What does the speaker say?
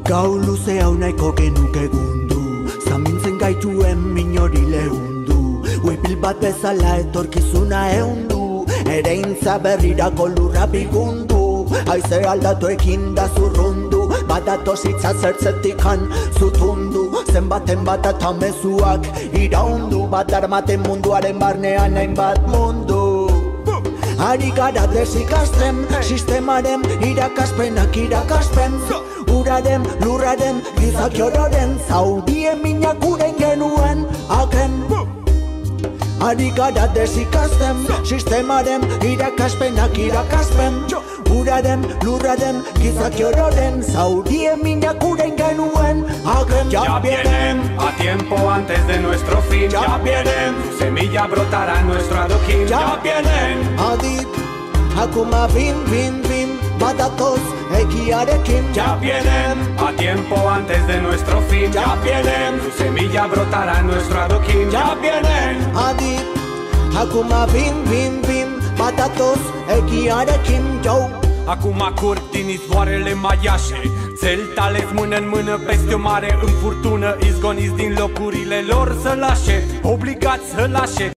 Gau luze hau nahiko genuke gundu, zamintzen gaituen minorile hundu. Uipil bat bezala etorkizuna eundu, ereintza berrirako lurra bigundu. Haize aldatuekin da zurrundu, badatoz hitza zertzetikan zutundu. Zenbaten bat eta mezuak iraundu, bat armaten munduaren barnean hainbat mundu. Ari gara desikasten, sistemaren irakaspenak irakaspen. Uraren, lurraren, gizaki ororen, zaurien minak uren genuen haken. Ari gara desikasten, sistemaren irakaspenak irakaspen. Uraren, lurraren, gizaki ororen, zaurien minak uren genuen haken. Ya vienen a tiempo antes de nuestro fin. Ya vienen, su semilla brotará en nuestro adoquín. Ya vienen. Adit, hakuma bin, bin, bin, badatoz egiarekin. Ya vienen a tiempo antes de nuestro fin. Ya vienen, su semilla brotará en nuestro adoquín. Ya vienen. Adit, hakuma bin, bin, bin, badatoz egiarekin. Yo. Acum curg din izvoarele maiașe, țeltale mână în mână peste o mare în furtună, izgoniți din locurile lor să lașe, obligați să lașe.